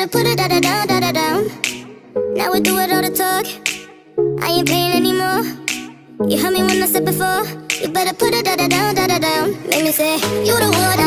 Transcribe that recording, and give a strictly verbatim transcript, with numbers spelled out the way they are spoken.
better put it da-da down, da-da down. Now we do it all the talk, I ain't paying anymore. You heard me when I said before, you better put it da-da down, da-da down. Make me say, you the one